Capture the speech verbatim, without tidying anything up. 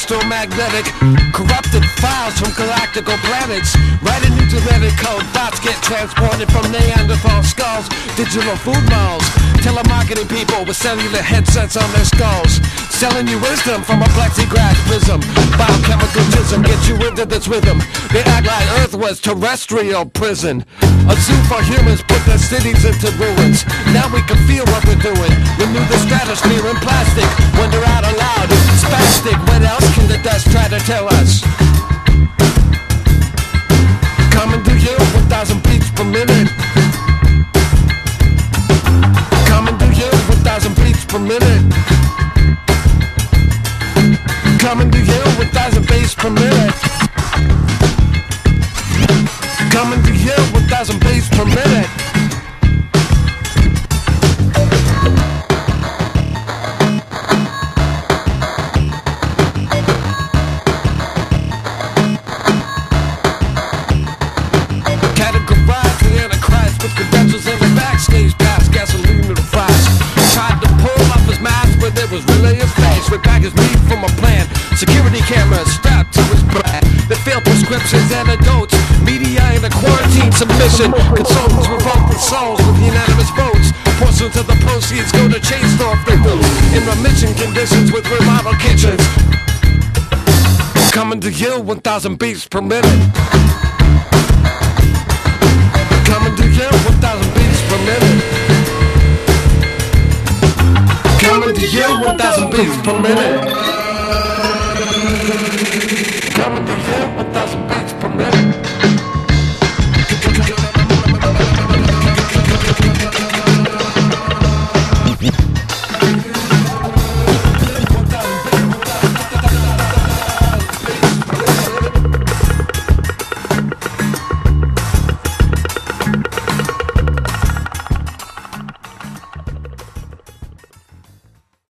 electromagnetic, corrupted files from galactical planets. Write a new genetic code, thoughts get transported from Neanderthal skulls. Digital food malls, telemarketing people with cellular headsets on their skulls, selling you wisdom from a plexiglass prism. Biochemical jism gets you into this rhythm. They act like Earth was terrestrial prison. A zoo for humans put their cities into ruins. Now we can feel what we're doing. Renew the stratosphere in plastic. Wonder out aloud, spastic. What else can the dust try to tell us? Coming to you, one thousand beats per minute. Coming to you, one thousand beats per minute. Coming to you, one thousand beats per minute. Coming to you, one thousand beats per minute. Categorize the Antichrist with credentials in the backstage pass, gasoline to the fries. Tried to pull off his mask, but it was really his face. Repackaged meat from a plant, security cameras strapped to his back. They failed prescriptions, antidotes, media in a quarantine submission. Consultants revolt their souls with unanimous votes. Portions of the proceeds go to chain store victims in remission conditions with remodel kitchens. Coming to you, one thousand beats per minute. Coming to you, one thousand beats per minute. Coming to you, one thousand beats per minute.